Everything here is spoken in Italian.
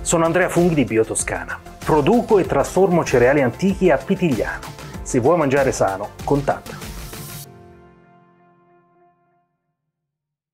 Sono Andrea Funghi di Biotoscana. Produco e trasformo cereali antichi a Pitigliano. Se vuoi mangiare sano, contattami.